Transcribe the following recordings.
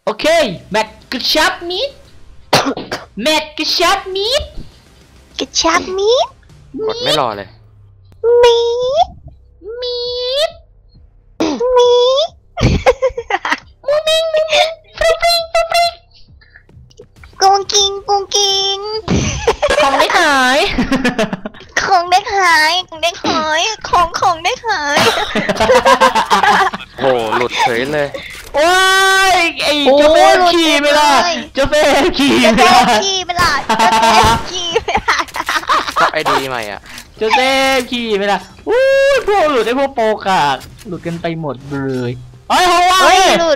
โอเคแมทกระชับมิดแมทกระชับมิดกระชับมีดกดไม่รอเลยมีดมิดมีดมูมิงมูมิงฟริงฟริงฟริงฟริงกุ้งกิงกุ้งกิงของได้หายของได้หายของได้หายของได้หายโหหลุดเฉยเลยว้ายไอ้เจ้าเฟรขี่ไม่ได้เจ้าเฟรขี่ไม่ได้ขี่ไม่ได้เจ้าเฟรขี่ไม่ได้ก็ไอดีใหม่อ่ะเจ้าเฟรขี่ไม่ได้อู้พวกหลุดไอ้พวกโปกาหลุดกันไปหมดเลยเฮ้ยเขาว่า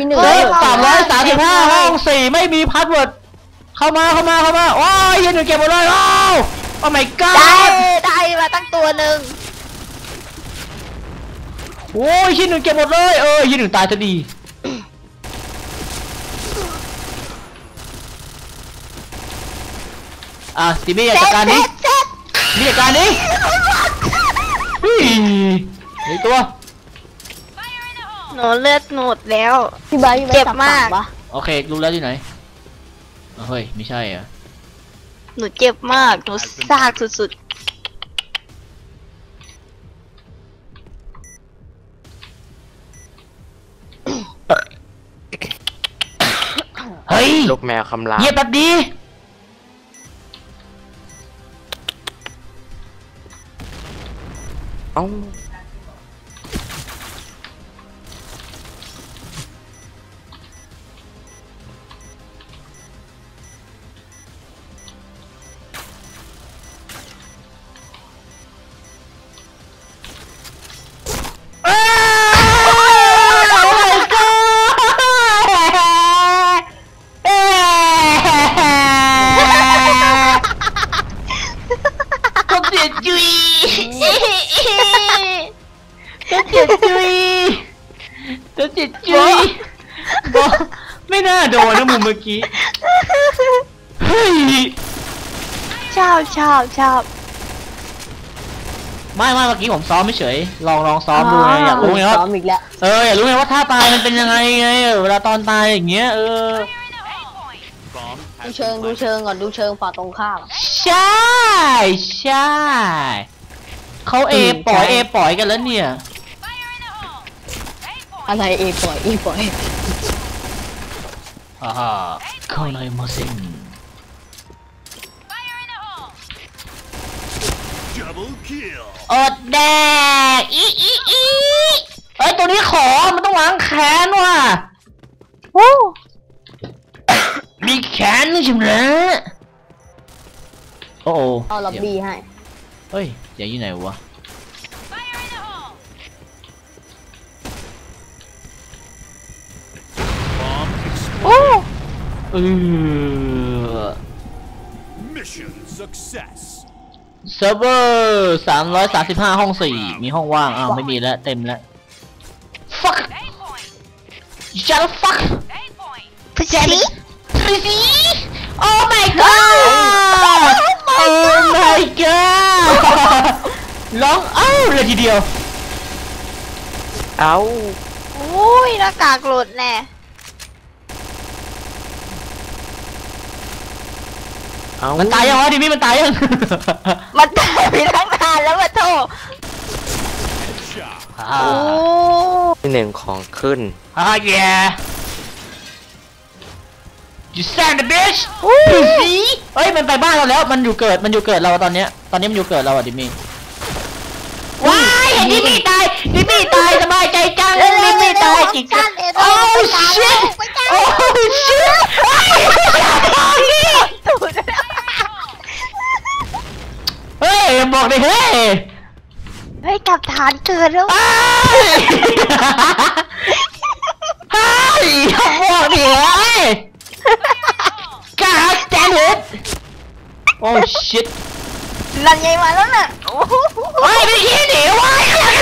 335ห้อง4ไม่มีพาสเวิร์ดเข้ามาว้ายยันหนึ่งเก็บหมดเลยโอ้ my god ได้มาตั้งตัวหนึ่งโอ้ยยันหนึ่งเก็บหมดเลยยันหนึ่งตายจะดีติมี่จัดการนี้มีจัดการนี้ไอ้ตัวหนูเลือดหมดแล้วพี่ใบเจ็บมากโอเครู้แล้วที่ไหนเฮ้ยไม่ใช่อ่ะหนูเจ็บมากหนูซากสุดเฮ้ยลูกแมวคำรามเงียบแบบดีเอ้าไม่น่าโดนนะมุมเมื่อกี้เฮ้ยชอบไม่เมื่อกี้ผมซ้อมไม่เฉยลองซ้อมดูไงอยากรู้ไงว่าซ้อมอีกแล้วอยากรู้ไงว่าท่าตายมันเป็นยังไงเวลาตอนตายอย่างเงี้ยดูเชิงก่อนดูเชิงฝ่าตรงข้ามใช่เขาปล่อยกันแล้วเนี่ยอะไรปล่อยเข้าในมาสิอดแดกตัวนี้ขอมันต้องล้างแค้นว่ะมีแค้นนี่ใช่ไหมโอ้เอาล็อบบี้ให้เฮ้ยอย่าอยู่ไหนวะเซิร์ฟเวอร์335ห้อง4มีห้องว่างไม่มีแล้วเต็มแล้ว fuck shut the fuck พี่เจนี่ oh my god oh my god ร้องเลยทีเดียวโอ้ยหน้ากากหลุดแน่มันตายยังวะดิมี่มันตายยังมันตายไปตั้งนานแล้วมาโทษที่หนึ่งของขึ้น yeah you son of a bitch เฮ้ยมันไปบ้านเราแล้วมันอยู่เกิดเราตอนนี้มันอยู่เกิดเราดิมี่ว้ายเห็นดิมี่ตายสบายใจจังดิมี่ตายกี่กันโอ้ shit โอ้ shit เฮ้ยบอกเลยเฮ้ยกลับฐานเกิดแล้วบอกดิGod damn it oh shit นั่นไงมาแล้วน่ะไม่ยินดิวะ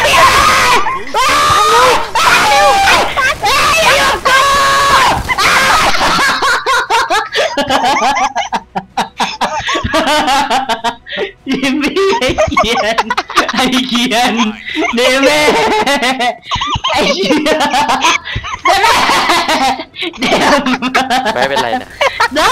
ยิมมี่ไอ้เกียนเนเม่ไอ้เกียนเดี๋ยวไม่เป็นไรนะได้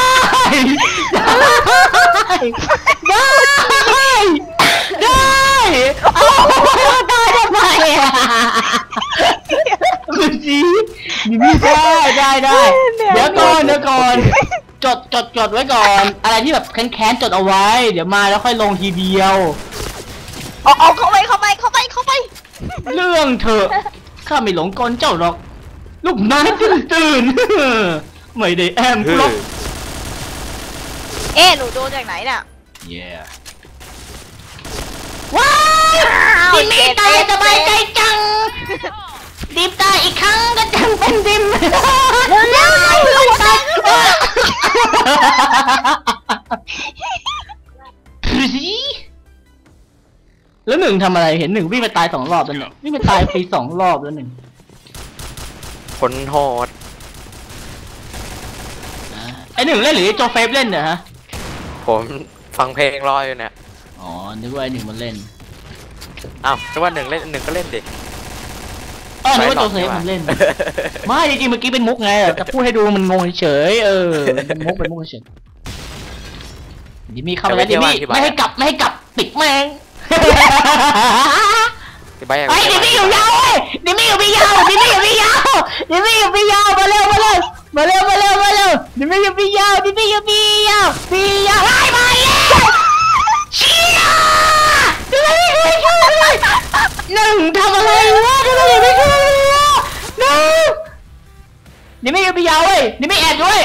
เอาตายทำไมอ่ะคุณจีนี่ได้เดี๋ยวก่อนจดไว้ก่อนอะไรที่แบบแค้นจดเอาไว้เดี๋ยวมาแล้วค่อยลงทีเดียวเอาเข้าไปเรื่องเถอะข้าไม่หลงกลเจ้าหรอกลูกน้าตื่นไม่ได้แอมหรอกหนูโดนจากไหนน่ะ yeah ว้าวดิมีตายสบายใจจังดิมตายอีกครั้งก็จังเป็นดิมเร็วตายแล้วหนึ่งทำอะไรเห็นหนึ่งวิ่งไปตาย2 รอบแล้วเนี่ยวิ่งไปตายฟรี2 รอบแล้วหนึ่งคนโหดไอหนึ่งเล่นหรือโจเฟฟเล่นเนี่ยฮะผมฟังเพลงรออยู่เนี่ยอ๋อนึกว่าไอหนึ่งมันเล่นอ้าวนึกว่าหนึ่งเล่นหนึ่งก็เล่นดินึกว่าโจเฟฟมันเล่นไม่จริงๆเมื่อกี้เป็นมุกไงแต่พูดให้ดูมันงงเฉยเป็นมุกเฉยดิมี่เข้าไปแล้วดิมี่ไม่ให้กลับปิดแมงไอ้ดิมี่อยู่ยาวเว้ยดิมี่อยู่ยาวมาเร็วดิมี่อยู่ยาวดิมี่อยู่ยาวไล่มาแล้วไล่มาแล้วเชี่ยดิมี่ไม่ช่วยเลยหนึ่งทำอะไรวะดิมี่ไม่ช่วยเลยวะหนึ่งดิมี่อยู่ยาวเว้ยดิมี่แอบด้วย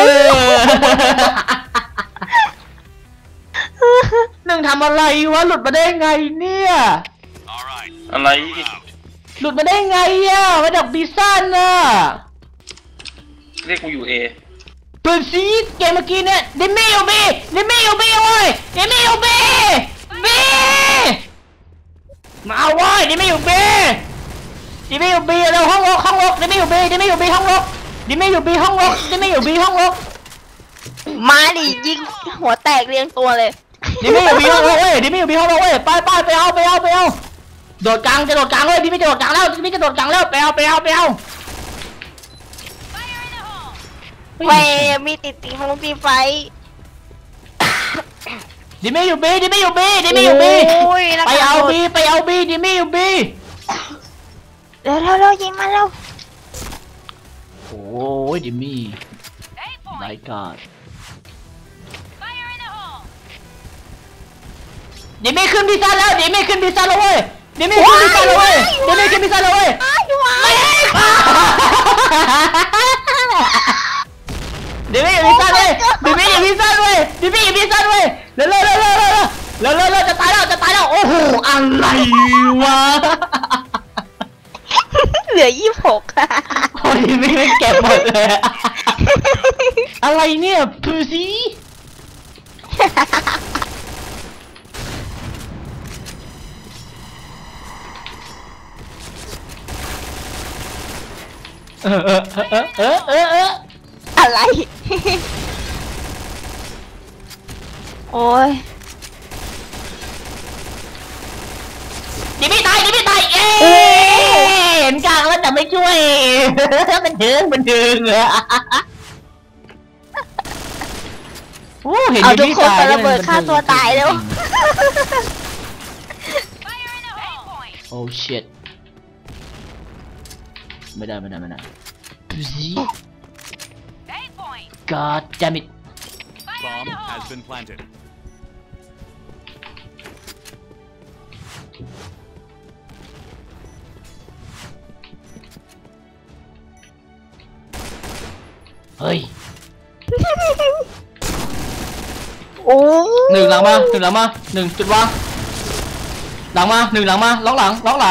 หนึ่งทำอะไรวะหลุดมาได้ไงเนี่ยอะไรหลุดมาได้ไงอ่ะมาจากบีซ่านน่ะเรียกกูอยู่เอเปิดซีเกมเมื่อกี้เนี่ยดิมี่อยู่บีเว้ยดิมี่อยู่บีมาเอาเว้ยดิมี่อยู่บีเราห้องลกดิมี่อยู่บีห้องลกมาดิยิงหัวแตกเรียงตัวเลยดิมี่อยู่บีห้องลกเว้ยไปเอาโดดกลางจะโดดกลางเลยดิมี่จะโดดกลางแล้วไปเอาเวมีติดตีไฟดิมี่อยู่บีไปเอาบีดิมี่อยู่บีเร็วยิงมาแล้วโอ้ยดิมี่ไร้กาดดิมี่ขึ้นพิซซ่าแล้วเว้ยดิมี่ขึ้นพิซซ่าแล้วเว้ยไม่ให้ดิมี่อยู่พิซซ่าเลยเร็วจะตายแล้วโอ้โหอะไรวะเหลือ26 โอ้ยไม่เก็บหมดเลยอะไรเนี่ยพูซี่อะไรโอ้ยดิมี่ตายเห็นกลางแล้วแต่ไม่ช่วยมันดึงเห็นเอาทุกคนไประเบิดฆ่าตัวตายแล้วโอ้ชิตไม่ได้ God damn it Bomb has been planted เฮ้ยโอ้หนึ่งหลังมา1จุดวางหลังมา1หลังมาล็อกหลังล็อกหน้า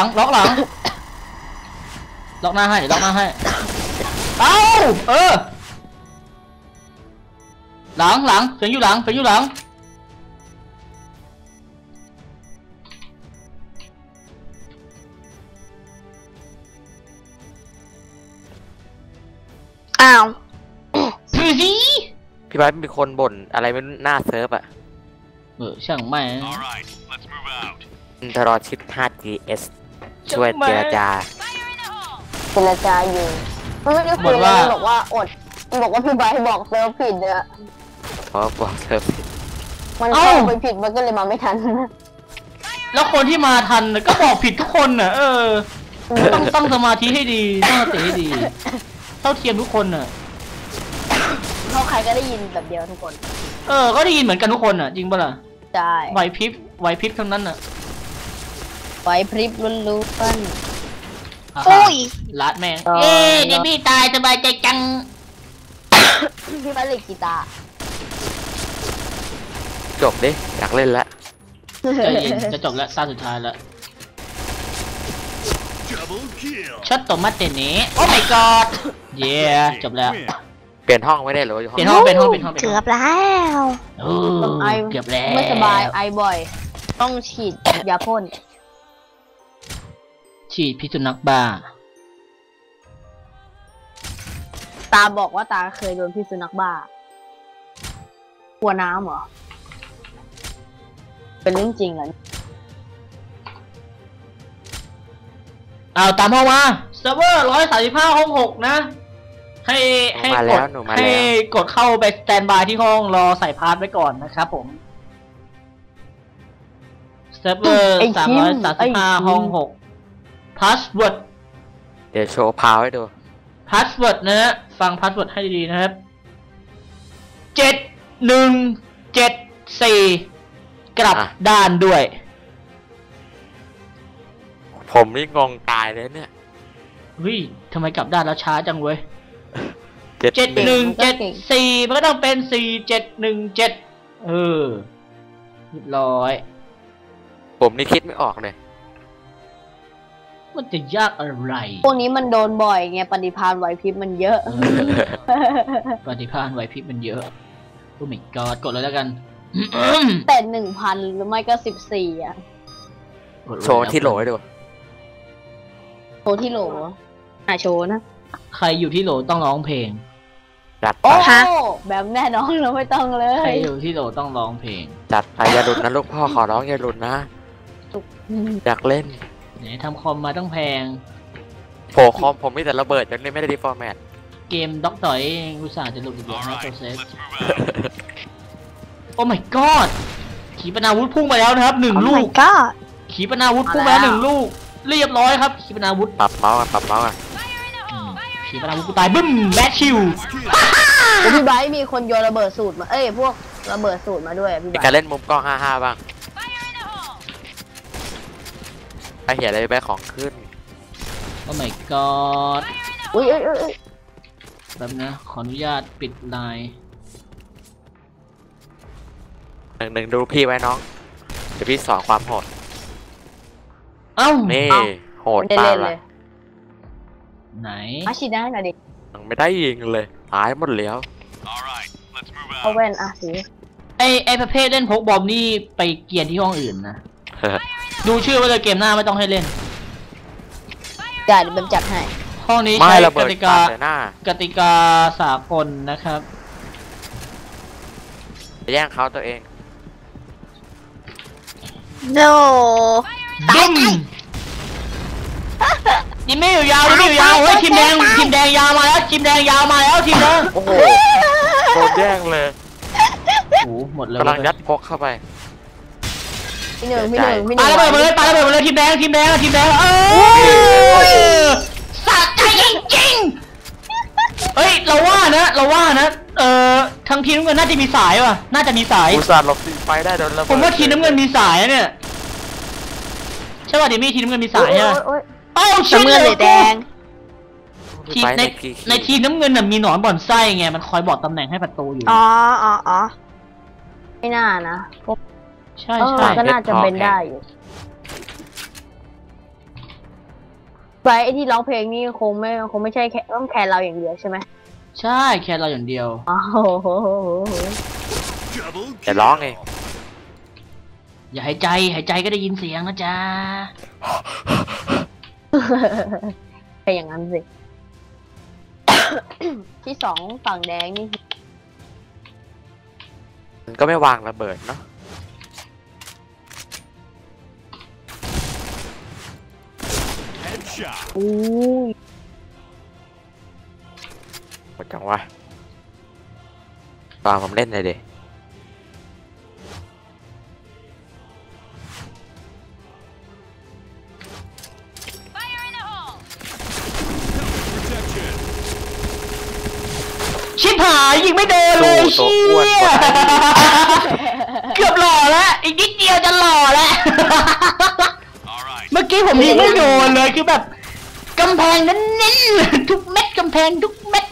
ให้เอาหลังเสียงอยู่หลังอ้าวพี่บ้านมีคนบ่นอะไรไม่หน้าเซิร์ฟอะช่างไม่ตลอดชิป 5GS ช่วยเจรจาอยู่มันไม่ได้คุยเลยมันบอกว่าอดมันบอกว่าพี่ไบร์ทบอกเซิร์ฟผิดเนี่ยเพราะบอกเธอผิดมันเข้าไปผิดมันก็เลยมาไม่ทันแล้วคนที่มาทันน่ะก็บอกผิดทุกคนน่ะต้องตั้งสมาธิให้ดีตั้งสติให้ดีเท่าเทียมทุกคนน่ะเขาใครก็ได้ยินแบบเดียวทุกคนก็ได้ยินเหมือนกันทุกคนน่ะจริงปะล่ะใช่ไหวพริบทั้งนั้นน่ะไว้พริบลุ้นอุ้ยลัดแม่งอ๋อเย้ดิบี้ตายสบายใจจังพี่ไบร์ทเล่นกีตาร์จบดิอยากเล่นแล้วใจเย็นจะจบแล้วซ่าสุดท้ายแล้ว Double kill. ช็อตโตมาเตเน่โอ้ my god เย้จบแล้ว Win. เปลี่ยนห้องไม่ได้เหรออยู่ห้เปลี่ยนองห้องเป็นห้องเกือบแล้วเกือบแล้วไม่สบายไอบ่อย ต้องฉีดยาพ่นฉีดพิษสุนัขบ้าตาบอกว่าตาเคยโดนพิษสุนัขบ้า กลัวน้ำเหรอ เป็นเรื่องจริงเหรอเอาตามห้องมาเซิร์ฟเวอร์135ห้อง6นะให้กดให้กดเข้าไปสแตนบายที่ห้องรอใส่พาสไว้ก่อนนะครับผมเซิร์ฟเวอร์335ห้อง6พาสเวิร์ดเดี๋ยวโชว์พาวให้ดูพาสเวิร์ดนะฮะฟังพาสเวิร์ดให้ดีๆนะครับ7174กลับด้านด้วยผมนี่งงตายเลยเนี่ยเฮ้ยทำไมกลับด้านแล้วช้าจังเว้ย 71 7174มันก็ต้องเป็น4717เรียบร้อยผมนี่คิดไม่ออกเลยมันจะยากอะไรพวกนี้มันโดนบ่อยไงปฏิภาณไหวพริบมันเยอะปฏิภาณไหวพริบมันเยอะโอ้ my god กดเลยแล้วกันแต่1,000หรือไม่ก็14อ่ะกดเลยโชว์ที่โหลให้ดูโชว์ที่โหลโชว์นะใครอยู่ที่โหลต้องร้องเพลงจัดไปโอ้แบบแน่นอนเราไม่ต้องเลใครยอยู่ที่โหลต้องร้องเพลงจัดไปอย่าหลุดนะลูกพ่อขอร้องอย่าหลุดนะ อยากเล่นไหนทำคอมมาต้องแพงโผล่คอมผมมีแต่ระเบิดยังเล่นไม่ได้ดีฟอร์แมตเกมด็อกต่อยอุตส่าห์จะหลุดอีกแล้ว All นะ right, โปรเซส let's move out. โอ้ my god ขีปนาวุธพุ่งมาแล้วนะครับหนึ่งโอ้ลู my ก god ขีปนาวุธพุ่งมาแล้วหนึ่งลูก เรียบร้อยครับขีปนาวุธปรับเมาส์กันปรับเมาส์กันขีปนาวุธกูตายบึ้มแมชชิวพี่ไบร์ทมีคนโยนระเบิดสูตรมาพวกระเบิดสูตรมาด้วยพี่มีไบการร์ทเล่นมุมกล้อง 55 บ้างไอเหี้ยอะไรไปของขึ้นโอ้ my god อุ้ยแบบนะขออนุญาตปิดไลน์หนึ่งดูพี่ไว้น้อง เดี๋ยวพี่สอนความโหดเอ้านี่โหดไม่ได้เปล่าเล่นเลล่ะยไหนมาฉีดได้หน่อยดิยังไม่ได้ยิงเลย ตายหมดแล้ว All right, let's move เอา out. แว่นสีไอประเภทเล่นพกบอมนี่ไปเกียนที่ห้องอื่นนะ ดูชื่อไว้เลยเกมหน้าไม่ต้องให้เล่นจ่ายเดี๋ยวแบบจัดให้ห้องนี้ไม่ใช้ระกเบิดติปากาใส่หน้ากติกาสากลนะครับไปแย่งเขาตัวเองโนบึ้มยิงไม่อยู่ยาวยิงไม่อยู่ยาวเฮ้ยทีมแดงยาวมาแล้วทีมแดงยาวมาแล้วทีมแดงโอ้โหโดนแย่งเลยโอ้โหหมดเลยกำลังยัดพกเข้าไปพี่หนึ่งปาระเบิดมาเลยปาระเบิดมาเลยทีมแดงสะใจจริงๆเฮ้ยเราว่านะทางทีมน้ำเงินน่าจะมีสายว่ะน่าจะมีสายอุตส่าห์หลบสีไฟได้โดนระเบิดผมว่าทีมน้ำเงินมีสายนะเนี่ยใช่ป่ะดิมี่ทีมน้ำเงินมีสายอ่ะเอ้าน้ำเงินหรือแดงทีมในทีมน้ำเงินน่ะมีหนอนบ่อนไส้ไงมันคอยบอกตำแหน่งให้ประตูอยู่อ๋อไม่น่านะใช่ก็น่าจะเป็นได้อยู่ไบร์ทไอ้ที่ร้องเพลงนี่คงไม่ใช่แค่ต้องแคร์เราอย่างเดียวใช่ไหมใช่แค่เราอย่างเดียวโอ้โห Double แต่ร้องเองอย่าหายใจก็ได้ยินเสียงนะจ๊ะแค่อย่างนั้นสิ ที่สองฝั่งแดงนี่มันก็ไม่วางระเบิดเนาะ headshot. อู้ยจังวะตอนผมเล่นเลยดิ Protection. ชิบหายยิงไม่โดนเลยสู้เชี่ตัวอ้วนกยว่านั้นเกือบหล่อแล้วอีกนิดเดียวจะหล่อแล้ว All right. เมื่อกี้ผมยิงไม่โดนเลยคือแบบกำแพงนั้นเน้นๆทุกเม็ดกำแพงทุกเม็ด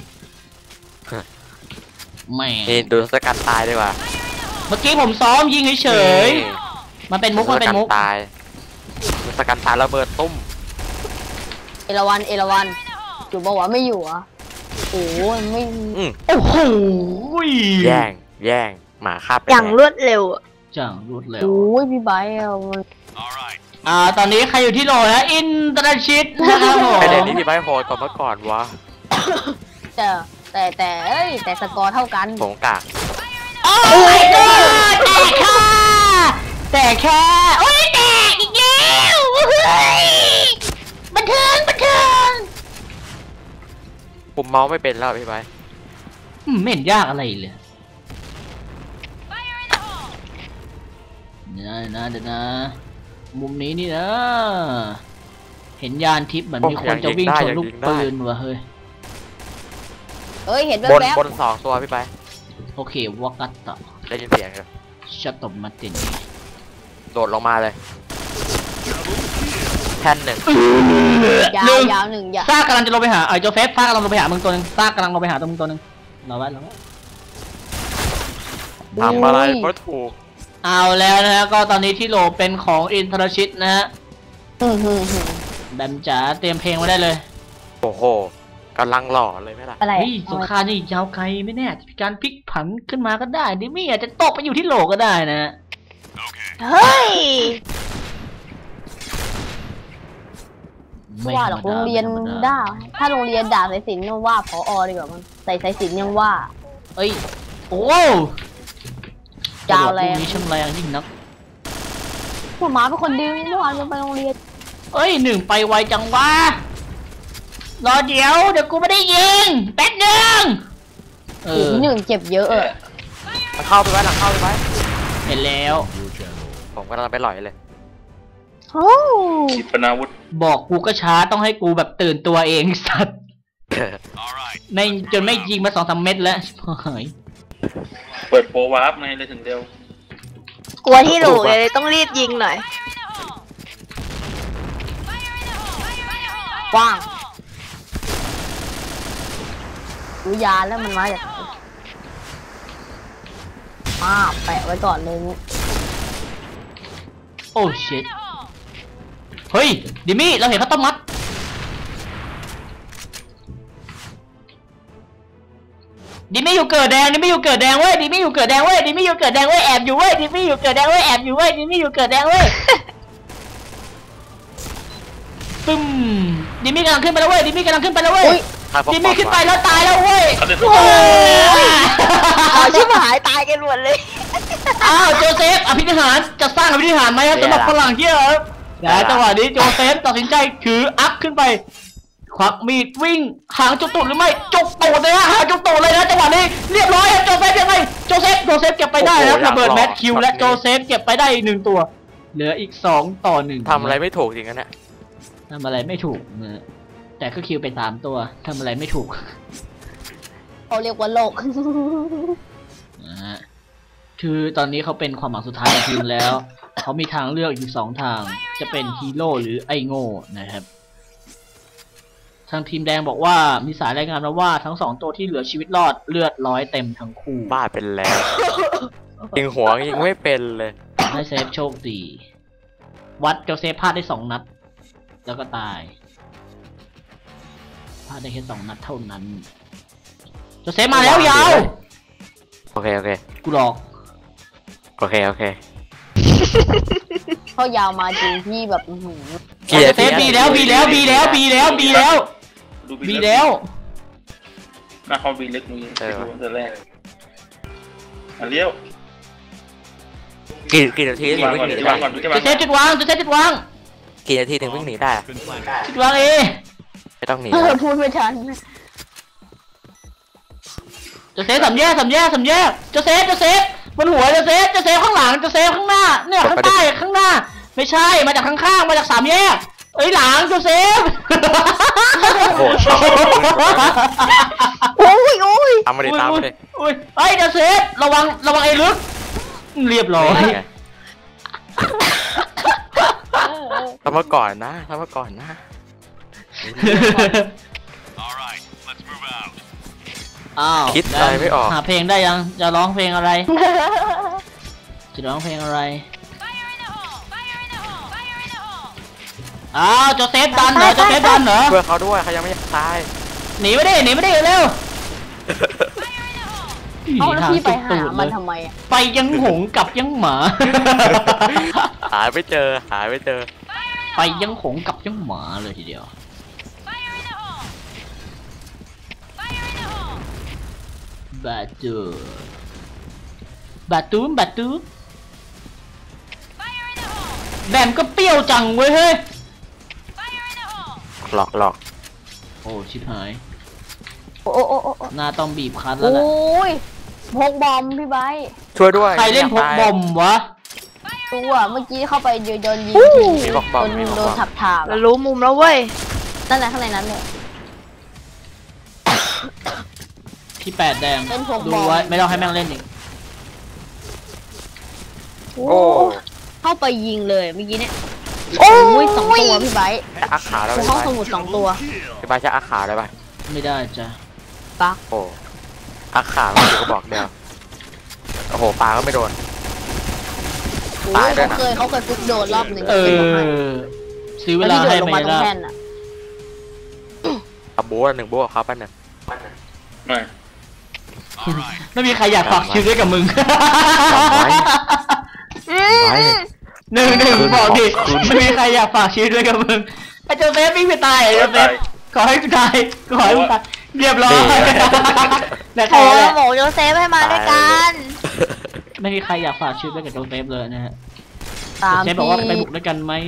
แหม่นี่ดูสกัดตายดีกว่าเมื่อกี้ผมซ้อมยิงเฉยๆมันเป็นมุกมันเป็นมุกสกัดตายดูสกัดตายระเบิดตุ้มเอราวันอยู่บอกว่าไม่อยู่อ่ะโอ้ยไม่โอ้โหแย่งหมาคาบไปอย่างแน่รวดเร็วอะจังรวดเร็วโอ้ยพี่ไบร์ทเอา All right. ตอนนี้ใครอยู่ที่โหลนะอินเตอร์เนชิตนะครับผมไอเด็กนี่พี่ไบโหดกว่าเมื่อก่อนวะแต่สกอร์เท่ากันผงกากโอ้ยแต่แค่โอ้ยแตกอีกแล้วเฮ้ยบันเทิงปุ่มเมาส์ไม่เป็นแล้วพี่ไบไม่เห็นยากอะไรเลยเดี๋ยวนะมุมนี้นี่นะเห็นยานทิพย์เหมือนมีคนจะวิ่งชนลูกปืนว่ะเฮ้ยเห็นบนแว๊บบน2 ตัวพี่ไบโอเควอกัตตะได้ยินเสียงอยู่ชัตตบมาตินโดดลงมาเลย Double kill. แท่นหนึ่งยาวหนึ่งอย่าซ่ากำลังจะลงไปหาโจเซฟซ่ากำลังลงไปหามึงตัวนึงซ่ากำลังลงไปหามึงตัวนึงเราไว้ทำอะไรก็ถูกเอาแล้วนะฮะก็ตอนนี้ที่โหลเป็นของอินทรชิตนะฮะแบมจ๋าเตรียมเพลงไว้ได้เลยโอ้โหกำลังหล่อเลยไหมล่ะอะไรเฮ้ยสงครามนี่ยาวไกลไม่แน่จะมีการพลิกผันขึ้นมาก็ได้ดิมี่อาจจะตกไปอยู่ที่โหลก็ได้นะเฮ้ยไม่ว่าหรอกธมโรงเรียนไม่ธรรมด่าถ้าโรงเรียนด่าสายสิญจน์ก็ว่าผอดีกว่ามั้งใส่สายสิญจน์ยังว่าเอ้ยโอ้จาวแรงพวกนี้ช่างแรงยิ่งนักหัวหมาเป็นคนดื้อเมื่อวานจะไปโรงเรียนเอ้ยหนึ่งไปไวจังวะรอเดี๋ยวกูไม่ได้ยิงแป๊บนึงหนึ่งเจ็บเยอะหลังเข้าไปไว้หลังเข้าไปไว้เห็นแล้ว Your channel. ผมกำลังไปหล่อยเลยโอ้ขีปนาวุธบอกกูก็ช้าต้องให้กูแบบตื่นตัวเองสัตว์ All right. ไม่จนไม่ยิงมา2-3 เม็ดแล้วเฮ้ยเปิดโปรวาร์ปไงเลยถึงเร็วกลัวที่หลูเลยต้องรีบยิงหน่อยกว้างดูยาแล้วมันมาจากไหนแปะไว้ก่อนเลยโอ้ชิตเฮ้ยดิมี่เราเห็นข้าวต้มมัดดิมี่อยู่เกิดแดงดิมี่อยู่เกิดแดงเว้ยดิมี่อยู่เกิดแดงเว้ยดิมี่อยู่เกิดแดงเว้ยแอบอยู่เว้ยดิมี่อยู่เกิดแดงเว้ยแอบอยู่เว้ยดิมี่อยู่เกิดแดงเว้ยปึ้มดิมี่กำลังขึ้นไปแล้วเว้ยดิมี่กำลังขึ้นไปแล้วเว้ยถ้าพวกดิมี่ขึ้นไปแล้วตายแล้วเว้ยเขาเดินโอ้ยเอาชิบหายตายกันหมดเลยอ้าวโจเซฟอภินิหารจะสร้างอภินิหารไหมครับสำหรับฝรั่งเที่ยวครับแต่จังหวะนี้โจเซฟตัดสินใจถืออัพขึ้นไปควักมีดวิ่งหางจุกตูดหรือไม่จุกตูดเลยนะหางจุกตูดเลยนะจังหวะนี้เรียบร้อยครับโจเซฟยังไงโจเซฟเก็บไปได้ครับระเบิดแมทคิวและโจเซฟเก็บไปได้อีก1 ตัวเหลืออีก2-1 ทำอะไรไม่ถูกจริงนะเนี่ยทำอะไรไม่ถูกนะแต่ก็คิวไป3 ตัวทำอะไรไม่ถูกเขาเรียกว่าโลกนะฮะคือตอนนี้เขาเป็นความหวังสุดท้ายของทีมแล้ว เขามีทางเลือกอยู่2 ทาง จะเป็นฮีโร่หรือไอ้โง่นะครับทางทีมแดงบอกว่ามีสายรายงานมาว่าทั้ง2 ตัวที่เหลือชีวิตรอดเลือด100เต็มทั้งคู่บ้าเป็นแล้วยิงหัวยิงไม่เป็นเลยให้เซฟโชคดีวัดโจเซฟพลาดได้2 นัด แล้วก็ตายพลาดได้แค่2 นัดเท่านั้นโจเซฟมาแล้วยาวโอเคกูหลอกโอเคเขายาวมาจริงที่แบบอื้อหือโจเซฟบีแล้วบีแล้วดูบีแล้วหน้าเขาบีเล็กมือไปดูตั้งแต่แรกอันเลี้ยวกี่นาทีถึงวางวิ่ก่อนงหนีที่ได้วางก่อนที่โจวางเซฟจุดวางกี่นาทีถึงวิ่งหนีได้อะ Been planted. จุดวางเอไม่ต้องหนีพูดไม่ทันโจเซฟสามแยกโจเซฟบนหัวโจเซฟข้างหลังโจเซฟข้างหน้าเนี่ยข้างใต้ข้างหน้าไม่ใช่มาจากข้างๆมาจากสามแยกเอ้ยหลังโจเซฟโอ้โหโอ้ยตามมาดิตามมาดิอุ้ยไอ้โจเซฟระวังไอ้ลึกเรียบร้อยทำมาก่อนนะ All right, let's move out. อ้าวคิดอะไรไม่ออกหาเพลงได้ยังจะร้องเพลงอะไรจะร้องเพลงอะไรอ้าวโจเซฟดันเหรอช่วยเขาด้วยเขายังไม่ตายหนีไม่ได้เร็วเอาแล้วพี่ไปหาตูดมันเลยทำไมอ่ะไปยังหงกับยังหมาหาไม่เจอไปยังหงกับยังหมาเลยทีเดียวบาตูแบมก็เปรี้ยวจังเว้ยเฮ้ยหลอกโอ้ชิบหายโอ้หน้าต้องบีบคั้นแล้วโอ้นะยพกบอมพี่ไบร์ทช่วยด้วยใครเล่นพกบอมวะตัวเมื่อกี้เข้าไปโดนยิงมีบอกบอมมีบอกโดบนอมถากเรารู้มุมแล้วเว้ยนั่นแหละข้างในนั้นเลยที่แปดแดงเล่นพกบอมดูไว้ไม่ต้องให้แม่งเล่นอีกโอ้โอ้เข้าไปยิงเลยเมื่อกี้เนี่ยโอ้โอ้ย2 ตัวพี่ไบร์ทอาขาแล้วในไปห้องสมุด2 ตัวไปใช้อาขาได้ปะไม่ได้จ้ะปักโอ้อาขามันก็บอกเดียวโอ้โหปลาก็ไม่โดนโอ้ตายยด้วยนะเขาเคยฟุกโดนรอบหนึ่งเอเป็นของให้อซื้อเวแล้วลาที่โดให้ดลงไม่มาตรงได้แท่นอ่ะเอาโบ้หนึ่งโบ้เขาปั้นหนึ่งไม่ All right. ไม่มีใครอยากฝากชีวิตไว้กับมึงไว้หนึ่งบอกดิไม่มีใครอยากฝากชีวิตไว้กับมึงไอ้โจเซฟวิ่งไปตายไอ้โจเซฟขอให้กูตายเรียบร้อยแต่โอ้แค่ยบอกโยเซฟให้มาด้วยกันไม่มีใครอยากฝากชีวิตไว้กับโจเซฟเลยนะฮะตามเซฟบอกว่าไปบุกด้วยกันไหม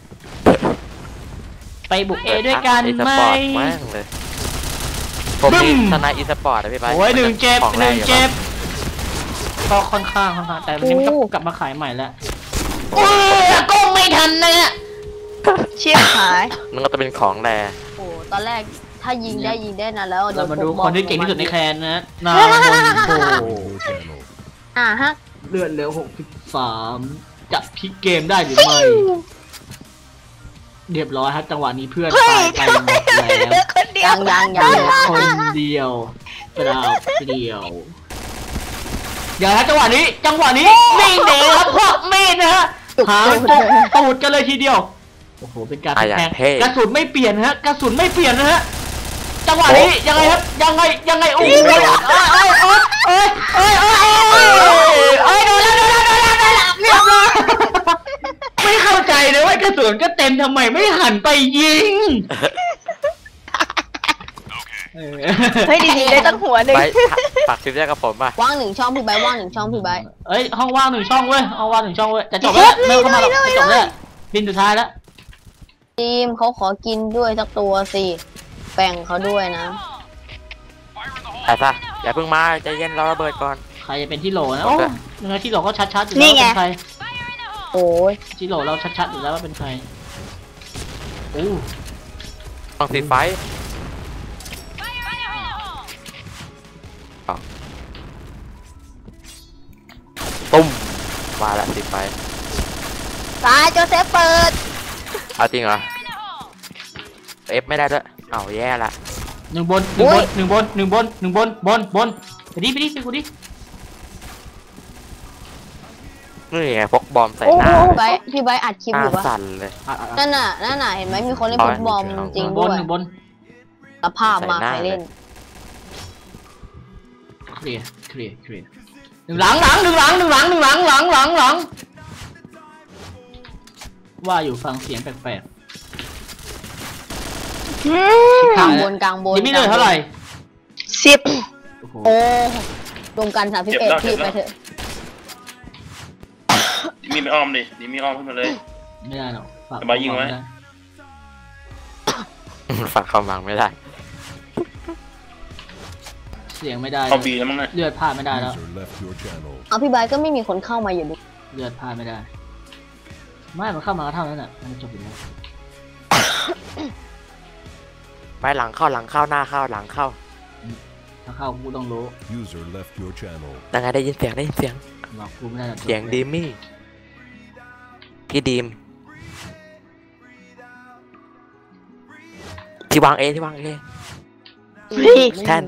ไปบุกเอด้วยกันไหมอีสปอร์ตแม่งเลยผมมีบึ้มทนายอีสปอร์ตนะพี่ไปโอ้ยหนึ่งเจ็บของหแรนึ่กงอยู่เจ็บปะก็ค่อนข้างแต่ตอนนี้มันก็กลับมาขายใหม่แล้วโอ้ก็ไม่ทันนะเชียบหายมันก็จะเป็นของแรโอ้ตอนแรกถ้ายิงได้นะแล้วเรามาดูพกบอคนที่เก่งที่สุดในแคนนะนางบนโอ่ะฮะเลือดเหลือ63จะพลิกเกมได้หรือไม่เรียบร้อยครับจังหวะนี้เพื่อนตายไปหมดแล้วเหลือคนเดียวยังคนเดียวเปล่าเดียวเดี๋ยวนะจังหวะนี้มีดเดครับพวกมีดนะฮะหางปกตูดกันเลยทีเดียวโอ้โหเป็นการอ่ะอย่างแทงเท่กระสุนไม่เปลี่ยนนะฮะกระสุนไม่เปลี่ยนนะฮะจังหวะนี้ยังไงครับยังไงโอ้โหโดนแล้วเรียบร้อยไม่เข้าใจเลยว่ากระสุนก็เต็มทำไมไม่หันไปยิงเฮ้ยดีๆได้ตั้งหัวหนึ่งไปฝากคลิปแรกกับผมป่ะว่าง1 ช่องพี่ไบร์ทว่าง1 ช่องพี่ไบร์ทเอ้ยห้องว่าง1 ช่องเว้ยห้องว่าง1 ช่องเว้ยจะจบแล้วไม่เข้ามาหรอกจะจบแล้วบินสุดท้ายแล้วทีมเขาขอกินด้วยสักตัวสิแบ่งเขาด้วยนะแต่ซะอย่าเพิ่งมาใจเย็นเราระเบิดก่อนใครจะเป็นที่โหลนะโอ้ยังไงที่โหลก็ชัดๆอยู่แล้วนี่ว่าไงเป็นใครโอ้ยที่โหลเราชัดๆอยู่แล้วว่าเป็นใครโอ้ต้องสีไฟตุ้มมาละสีไฟตายโจเซฟเปิดเอาจริงเหรอเอฟไม่ได้ด้วยเอาแย่ละ 1 บนไปดิไปกูดินี่ไงพกบอมใส่โอ้หน้าพี่ไบร์ทอัดคลิปหอน้ายู่ปะสั่นเลยนั่นน่ะเห็นไหมมีคนเล่นพกบอมจริง 1 บด้นวย 1 บนสภาพมาใครเล่นเคลียร์หลังว่าอยู่ฟังเสียงแปลกกลางบนๆดิมี่เลยเท่าไหร่ 10 โอ้โหโอ้รวมกัน31พี่ไปเถอะดิมีไม่อ้อมดิดิมีอ้อมขึ้นมาเลยไม่ได้หรอกฝากสบายยิงไว้ฝากความหวังไม่ได้เสียงไม่ได้เข้าบีแล้วมั้งเนี่ยเลือดพลาดไม่ได้แล้ว User left your channel. เอาพี่ไบร์ทก็ไม่มีคนเข้ามาอยู่ดีเลือดพลาดไม่ได้ ไม่มันเข้ามาก็เท่านั้นแหละมันจบอยู่แล้วไปหลังเข้าหน้าเข้าหลังเข้าถ้าเข้ากูต้องรู้ User left your channel. ยังไงได้ยินเสียงบอกกูไม่ได้หรอกเสียงดีมี่พี่ดีมที่วางเอแทน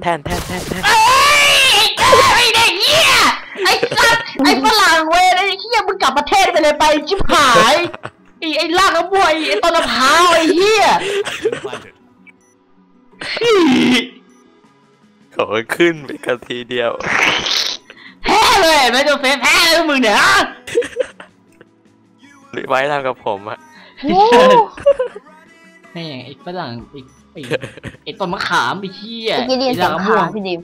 ไอ้เด็กเหี้ยไอ้สัตว์ไอ้ฝรั่งเว้ยไอ้เหี้ยมึงกลับประเทศไปเลยไปชิบหายไอ้ลากกระบวยไอ้ต้นมะพร้าวไอ้เหี้ยโอ้ยขึ้นไปกันทีเดียวแพ้เลยไม่ต้องเฟซแพ้เลยมึงเนี่ยหรือไว้ทำกับผมอะแม่งไอ้ฝรั่งไอ้ต้นมะขามไอ้เหี้ยเมื่อกี้ได้ยินเสียงไอ้ขาลากพี่ดิม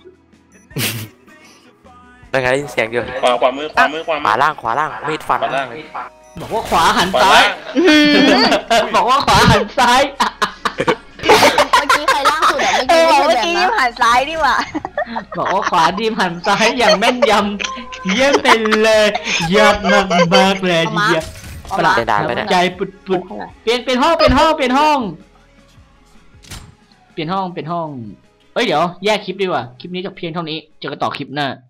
ยังไงได้ยินเสียงอยู่ขวามือขวาล่างมีดฟันขวาล่างบอกว่าขวาหันขวาซ้ายล่างบอกว่าขวาหันซ้ายเมื่อกี้ใครล่างสุดอะเอเมื่ออกี้เมื่อกี้ไม่นี่ใช่แบบนะผ่านซ้ายดีกว่าบอกว่าขวาดีมหันซ้ายอย่างแม่นยำเยี่ยมเป็นเลยยอดมากๆเลยทีเดียวเอาประหมาลาดใจปุดเปลี่ยนห้องเปลี่ยนห้องเปลี่ยนห้องเอ้ยเดี๋ยวแยกคลิปดีกว่าคลิปนี้จะเพียงเท่านี้เจอกันต่อคลิปหน้า